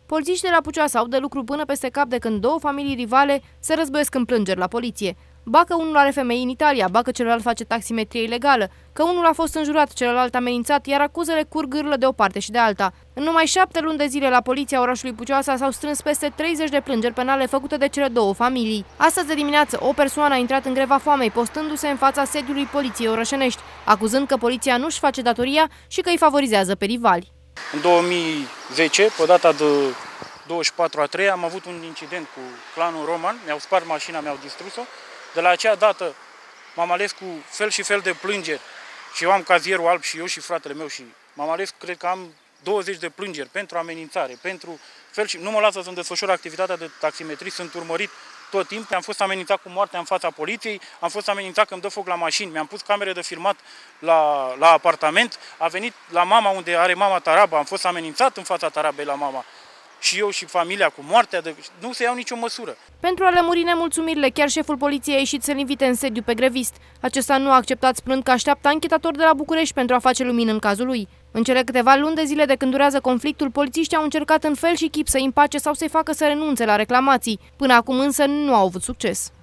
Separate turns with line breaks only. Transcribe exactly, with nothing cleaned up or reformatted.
Polițiștii de la Pucioasa au de lucru până peste cap de când două familii rivale se războiesc în plângeri la poliție. Ba că unul are femei în Italia, ba că celălalt face taximetrie ilegală, că unul a fost înjurat, celălalt amenințat, iar acuzele curg gârlă de o parte și de alta. În numai șapte luni de zile la poliția orașului Pucioasa s-au strâns peste treizeci de plângeri penale făcute de cele două familii. Astăzi de dimineață, o persoană a intrat în greva foamei, postându-se în fața sediului poliției orășenești, acuzând că poliția nu-și face datoria și că îi favorizează pe rivali.
În două mii zece, pe data de douăzeci și patru a treia, am avut un incident cu clanul Roman, mi-au spart mașina, mi-au distrus-o. De la acea dată m-am ales cu fel și fel de plângeri și eu am cazierul alb și eu și fratele meu și m-am ales, cred că am douăzeci de plângeri pentru amenințare, pentru fel și... Nu mă lasă să-mi desfășor activitatea de taximetrist, sunt urmărit tot timpul. Am fost amenințat cu moartea în fața poliției, am fost amenințat că îmi dă foc la mașini, mi-am pus camere de filmat la, la apartament, a venit la mama unde are mama taraba, am fost amenințat în fața tarabei la mama. Și eu și familia cu moartea, de... nu se iau nicio măsură.
Pentru a lămuri nemulțumirile, chiar șeful poliției a ieșit să-l invite în sediu pe grevist. Acesta nu a acceptat, spunând că așteaptă anchetatori de la București pentru a face lumină în cazul lui. În cele câteva luni de zile de când durează conflictul, polițiștii au încercat în fel și chip să îi împace sau să-i facă să renunțe la reclamații. Până acum însă nu au avut succes.